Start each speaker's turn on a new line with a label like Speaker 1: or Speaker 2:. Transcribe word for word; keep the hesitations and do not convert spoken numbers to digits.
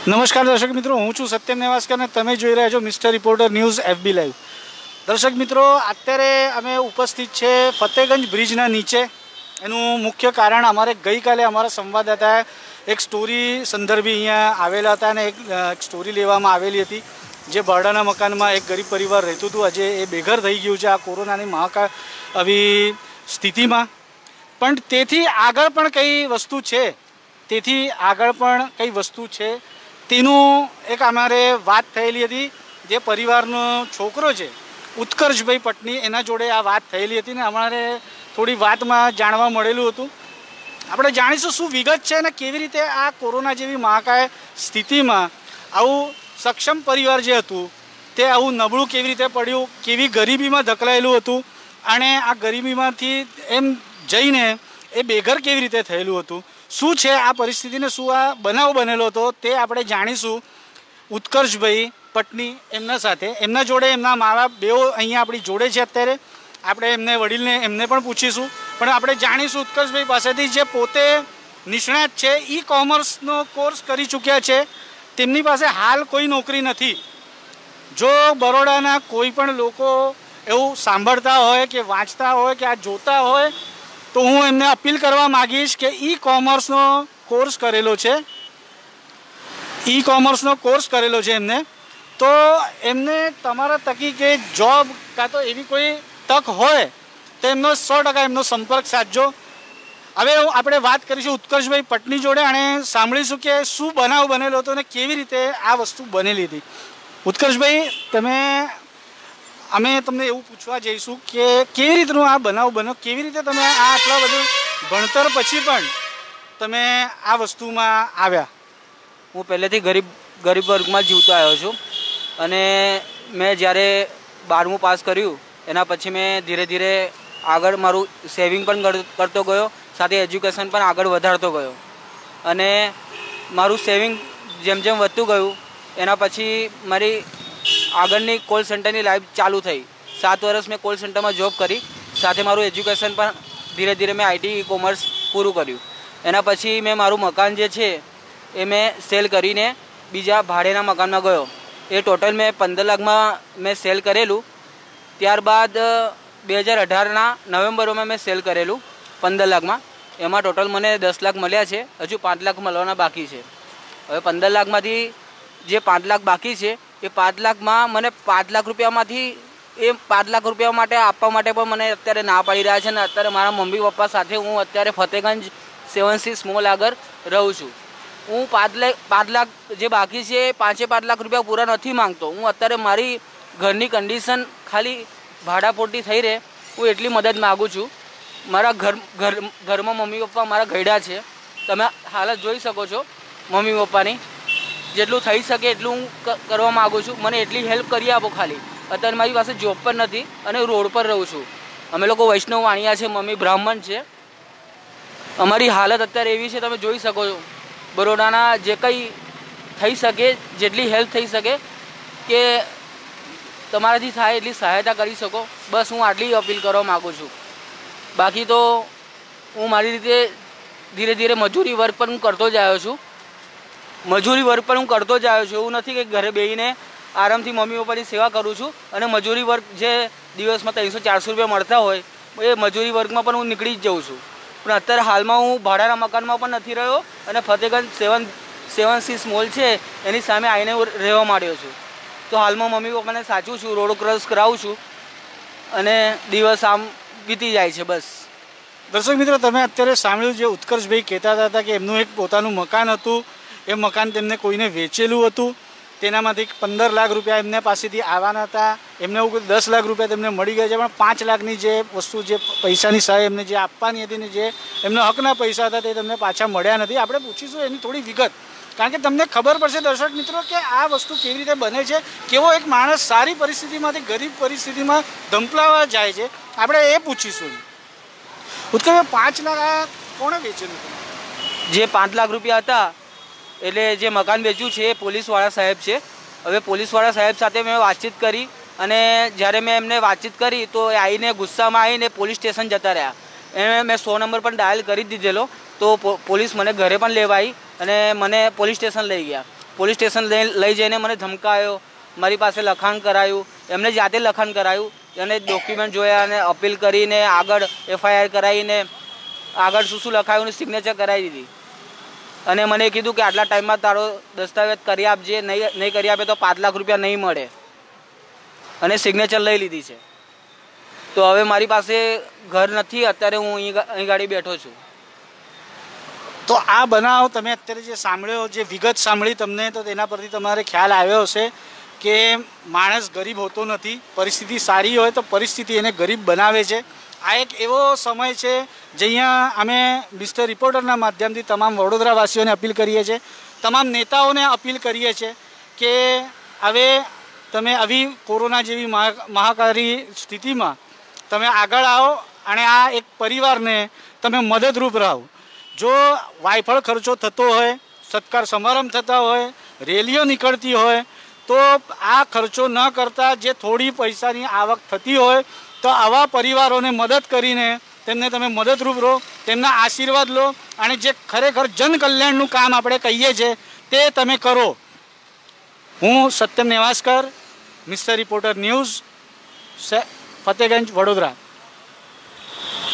Speaker 1: નમસ્કાર દર્શક મિત્રો, હું છું સત્યમ નેવાસકર અને તમે જોઈ રહ્યા છો mister reporter news FB live. દર્શક મિત્રો, અત્યારે અમે ઉપસ્થિત છે ફતેગંજ બ્રિજના નીચે. એનું મુખ્ય કારણ અમારે ગઈકાલે અમારા સંવાદદાતાએ એક સ્ટોરી સંદર્ભે અહીંયા આવેલા હતા અને એક સ્ટોરી લેવામાં આવેલી હતી. જે ભાડાના મકાનમાં એક ગરીબ પરિવાર રહેતું હતું, આજે એ બેઘર થઈ ગયું છે આ કોરોનાની મહાકાળ આવી સ્થિતિમાં. પણ તેથી આગળ પણ કઈ વસ્તુ છે તેથી આગળ પણ કઈ વસ્તુ છે તેનું એક અમારે વાત થયેલી હતી. જે પરિવારનો છોકરો છે ઉત્કર્ષભાઈ પટની, એના જોડે આ વાત થયેલી હતી ને અમારે થોડી વાતમાં જાણવા મળેલું હતું. આપણે જાણીશું શું વિગત છે અને કેવી રીતે આ કોરોના જેવી મહાકાય સ્થિતિમાં આવું સક્ષમ પરિવાર જે હતું તે આવું નબળું કેવી રીતે પડ્યું, કેવી ગરીબીમાં ધકેલાયેલું હતું અને આ ગરીબીમાંથી એમ જઈને એ બેઘર કેવી રીતે થયેલું હતું, શું છે આ પરિસ્થિતિને, શું આ બનાવ બનેલો હતો તે આપણે જાણીશું ઉત્કર્ષભાઈ પટની એમના સાથે. એમના જોડે એમના મા બાપ બેઓ અહીંયા આપણી જોડે છે અત્યારે. આપણે એમને વડીલને એમને પણ પૂછીશું, પણ આપણે જાણીશું ઉત્કર્ષભાઈ પાસેથી જે પોતે નિષ્ણાત છે, ઈ કોમર્સનો કોર્સ કરી ચૂક્યા છે. તેમની પાસે હાલ કોઈ નોકરી નથી. જો બરોડાના કોઈ પણ લોકો એવું સાંભળતા હોય કે વાંચતા હોય કે આ જોતા હોય તો હું એમને અપીલ કરવા માગીશ કે ઈ કોમર્સનો કોર્સ કરેલો છે ઈ કોમર્સનો કોર્સ કરેલો છે એમને, તો એમને તમારા તકી કે જોબ કાં તો એવી કોઈ તક હોય તો એમનો સો ટકા એમનો સંપર્ક સાધજો. હવે આપણે વાત કરીશું ઉત્કર્ષભાઈ પટની જોડે અને સાંભળીશું કે શું બનાવ બનેલો હતો અને કેવી રીતે આ વસ્તુ બનેલી હતી. ઉત્કર્ષભાઈ, તમે અમે તમને એવું પૂછવા જઈશું કે કેવી રીતનું આ બનાવ બન્યો, કેવી રીતે તમે આ આટલા બધું ભણતર પછી પણ તમે આ વસ્તુમાં આવ્યા?
Speaker 2: હું પહેલેથી ગરીબ ગરીબ વર્ગમાં જીવતો આવ્યો છું અને મેં જ્યારે બારમું પાસ કર્યું એના પછી મેં ધીરે ધીરે આગળ મારું સેવિંગ પણ કરતો ગયો, સાથે એજ્યુકેશન પણ આગળ વધારતો ગયો અને મારું સેવિંગ જેમ જેમ વધતું ગયું એના પછી મારી આગળની કોલ સેન્ટરની લાઈફ ચાલુ થઈ. સાત વર્ષ મેં કોલ સેન્ટરમાં જોબ કરી, સાથે મારું એજ્યુકેશન પણ ધીરે ધીરે મેં આઈટી કોમર્સ પૂરું કર્યું. એના પછી મેં મારું મકાન જે છે એ મેં સેલ કરીને બીજા ભાડેના મકાનમાં ગયો. એ ટોટલ મેં પંદર લાખમાં મેં સેલ કરેલું. ત્યારબાદ બે હજાર અઢારના નવેમ્બરમાં મેં સેલ કરેલું પંદર લાખમાં. એમાં ટોટલ મને દસ લાખ મળ્યા છે, હજુ પાંચ લાખ મળવાના બાકી છે. હવે પંદર લાખમાંથી જે પાંચ લાખ બાકી છે એ પાંચ લાખમાં મને પાંચ લાખ રૂપિયામાંથી એ પાંચ લાખ રૂપિયા માટે આપવા માટે પણ મને અત્યારે ના પાડી રહ્યા છે. અને અત્યારે મારા મમ્મી પપ્પા સાથે હું અત્યારે ફતેગંજ સેવન સિક્સ મોલ આગળ રહું છું. હું પાંચ લાખ પાંચ લાખ જે બાકી છે એ પાંચે પાંચ લાખ રૂપિયા પૂરા નથી માંગતો. હું અત્યારે મારી ઘરની કન્ડિશન ખાલી ભાડા પૂરતી થઈ રહે હું એટલી મદદ માગું છું. મારા ઘર ઘર ઘરમાં મમ્મી પપ્પા મારા ગયડા છે, તમે હાલત જોઈ શકો છો મમ્મી પપ્પાની. જેટલું થઈ શકે એટલું હું કરવા માગું છું. મને એટલી હેલ્પ કરી આપો ખાલી. અત્યારે મારી પાસે જોબ પણ નથી અને રોડ પર રહું છું. અમે લોકો વૈષ્ણવ વાણિયા છે, મમ્મી બ્રાહ્મણ છે. અમારી હાલત અત્યારે એવી છે, તમે જોઈ શકો છો. બરોડાના જે કંઈ થઈ શકે, જેટલી હેલ્પ થઈ શકે કે તમારાથી થાય એટલી સહાયતા કરી શકો, બસ હું આટલી અપીલ કરવા માગું છું. બાકી તો હું મારી રીતે ધીરે ધીરે મજૂરી વર્ક પણ હું કરતો જ આવ્યો છું. મજૂરી વર્ક પણ હું કરતો જ આવ્યો છું. એવું નથી કે ઘરે બેસીને આરામથી મમ્મી પપ્પાની સેવા કરું છું અને મજૂરી વર્ક જે દિવસમાં ત્રણસો ચારસો રૂપિયા મળતા હોય એ મજૂરી વર્કમાં પણ હું નીકળી જ જાઉં છું. પણ અત્યારે હાલમાં હું ભાડાના મકાનમાં પણ નથી રહ્યો અને Fatehganj seven seven six mall છે એની સામે આવીને રહેવા માંડ્યો છું. તો હાલમાં મમ્મી પપ્પાને સાચું છું, રોડ ક્રોસ કરાવું છું અને દિવસ આમ વીતી જાય છે બસ.
Speaker 1: દર્શક મિત્રો, તમે અત્યારે સાંભળ્યું જે ઉત્કર્ષભાઈ કહેતા હતા કે એમનું એક પોતાનું મકાન હતું, એ મકાન તેમને કોઈને વેચેલું હતું, તેનામાંથી પંદર લાખ રૂપિયા એમને પાસેથી આવવાના હતા. એમને એવું દસ લાખ રૂપિયા તેમને મળી ગયા છે, પણ પાંચ લાખની જે વસ્તુ જે પૈસાની સહાય એમને જે આપવાની હતી ને જે એમના હકના પૈસા હતા તે તમને પાછા મળ્યા નથી. આપણે પૂછીશું એની થોડી વિગત, કારણ કે તમને ખબર પડશે દર્શક મિત્રો કે આ વસ્તુ કેવી રીતે બને છે, કેવો એક માણસ સારી પરિસ્થિતિમાંથી ગરીબ પરિસ્થિતિમાં ધંપલાવા જાય છે. આપણે એ પૂછીશું. ઉત્કર્ષ, પાંચ લાખ આ કોણે વેચેલું હતું?
Speaker 2: જે પાંચ લાખ રૂપિયા હતા એટલે જે મકાન વેચ્યું છે એ પોલીસવાળા સાહેબ છે. હવે પોલીસવાળા સાહેબ સાથે મેં વાતચીત કરી અને જ્યારે મેં એમને વાતચીત કરી તો એ આવીને ગુસ્સામાં આવીને પોલીસ સ્ટેશન જતા રહ્યા. એને મેં સો નંબર પણ ડાયલ કરી દીધેલો તો પોલીસ મને ઘરે પણ લેવા આવી અને મને પોલીસ સ્ટેશન લઈ ગયા. પોલીસ સ્ટેશન લઈ લઈ જઈને મને ધમકાયો, મારી પાસે લખાણ કરાયું, એમને જાતે લખાણ કરાયું અને ડોક્યુમેન્ટ જોયા અને અપીલ કરીને આગળ એફઆઈઆર કરાવીને આગળ શું શું લખાયું ને સિગ્નેચર કરાવી દીધી અને મને કીધું કે આટલા ટાઈમમાં તારો દસ્તાવેજ કરી આપજે, નહીં નહીં કરી આપે તો પાંચ લાખ રૂપિયા નહીં મળે અને સિગ્નેચર લઈ લીધી છે. તો હવે મારી પાસે ઘર નથી, અત્યારે હું અહીં અહીં ગાડી બેઠો છું.
Speaker 1: તો આ બનાવ તમે અત્યારે જે સાંભળ્યો, જે વિગત સાંભળી તમને, તો તેના પરથી તમારે ખ્યાલ આવ્યો હશે કે માણસ ગરીબ હોતો નથી, પરિસ્થિતિ સારી હોય તો પરિસ્થિતિ એને ગરીબ બનાવે છે. આ એક એવો સમય છે જ્યાં અમે મિસ્ટર રિપોર્ટરના માધ્યમથી તમામ વડોદરાવાસીઓને અપીલ કરીએ છીએ, તમામ નેતાઓને અપીલ કરીએ છીએ કે હવે તમે આવી કોરોના જેવી મહાકારી સ્થિતિમાં તમે આગળ આવો અને આ એક પરિવારને તમે મદદરૂપ રહો. જો વાયફળ ખર્ચો થતો હોય, સત્કાર સમારંભ થતા હોય, રેલીઓ નીકળતી હોય, તો આ ખર્ચો ન કરતાં જે થોડી પૈસાની આવક થતી હોય તો આવા પરિવારોને મદદ કરીને તેમને તમે મદદરૂપ રહો, તેમના આશીર્વાદ લો અને જે ખરેખર જનકલ્યાણનું કામ આપણે કહીએ છીએ તે તમે કરો. હું Satyam Nevaskar, mister reporter news, Fatehganj, Vadodara.